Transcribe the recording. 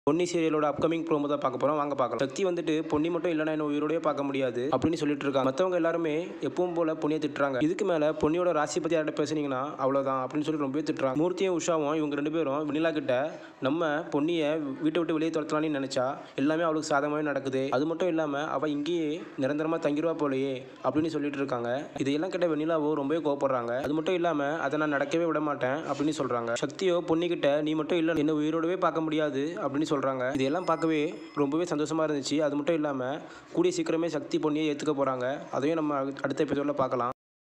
Ponni சீரியலோட upcoming promo தான் பார்க்க போறோம். வாங்க பார்க்கலாம். சக்தி வந்துட்டு பொன்னி மட்டும் இல்லைனா என்ன உயிரோடயே பார்க்க முடியாது அப்படின்னு சொல்லிட்டு இருக்காங்க. மற்றவங்க எல்லாருமே எப்பவும் போல பொன்னியை திட்டுறாங்க. இதுக்கு மேல பொன்னியோட ராசி பத்தி யார்ட்ட பேசுனீங்கன்னா அவ்வளவுதான் அப்படின்னு சொல்லி ரொம்பவே திட்டுறாங்க. மூர்த்தியும் உஷாவும் இவங்க 2 பேரும் வெண்ணிலா கிட்ட நம்ம பொன்னியை வீட்டை விட்டு வெளியே துரத்தலாம்னு நினைச்சா எல்லாமே அவளுக்கு சாதகமாகவே நடக்குது. அது மட்டும் இல்லாம அவ இங்கேயே நிரந்தரமா தங்கிடுவா போலயே அப்படின்னு சொல்லிட்டு இருக்காங்க. இதையெல்லாம் கிட்ட வெண்ணிலாவோ ரொம்பவே கோவப்படுறாங்க. அது மட்டும் இல்லாம அதை நான் நடக்கவே விட மாட்டேன் அப்படின்னு சொல்றாங்க. சக்தியோ பொன்னி கிட்ட நீ மட்டும் இல்ல என்ன உயிரோடவே பார்க்க முடியாது அப்படின்னு சொல்றாங்க. இதெல்லாம் பார்க்கவே ரொம்பவே சந்தோஷமா இருந்துச்சு. அது மட்டும் இல்லாம கூடிய சீக்கிரமே சக்தி பொன்னியை ஏத்துக்க போறாங்க. அதையும் நம்ம அடுத்த எபிசோட்ல பார்க்கலாம்.